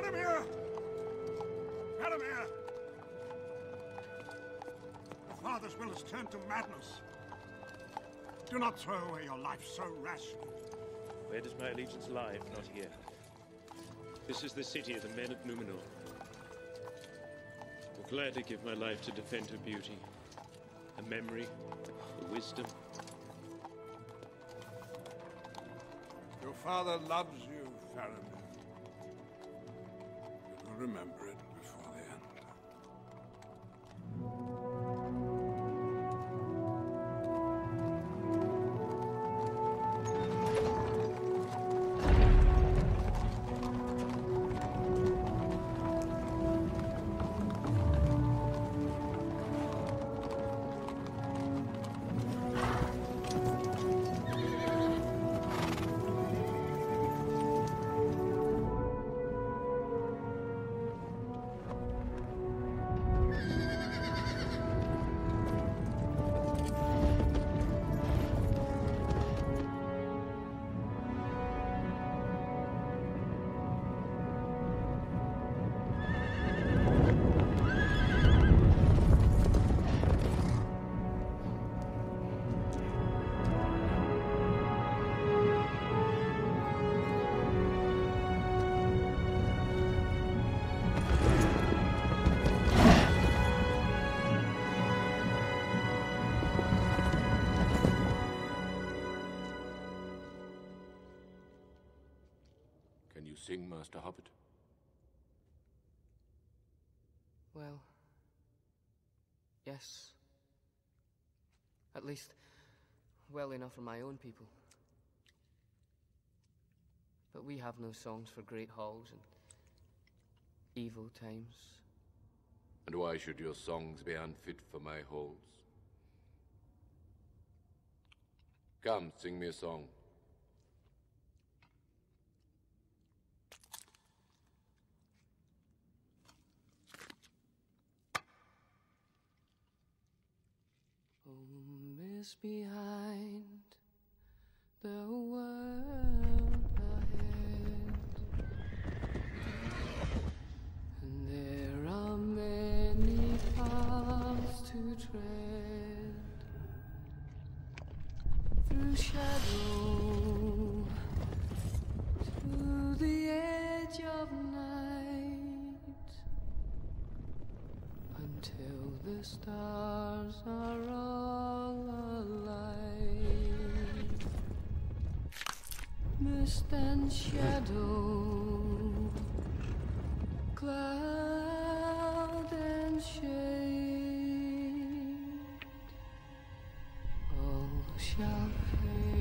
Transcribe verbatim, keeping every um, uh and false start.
Faramir! Faramir! Your father's will has turned to madness. Do not throw away your life so rashly. Where does my allegiance lie if not here? This is the city of the men of Numenor. I will gladly give my life to defend her beauty, her memory, her wisdom. Your father loves you, Faramir. You will remember it before the end. Can you sing, Master Hobbit? Well, yes. At least, well enough for my own people. But we have no songs for great halls and evil times. And why should your songs be unfit for my halls? Come, sing me a song. Oh, miss behind the world ahead, and there are many paths to tread, through shadow to the edge of night, until the stars are all alight. Mist and shadow, cloud and shade, all shall fade.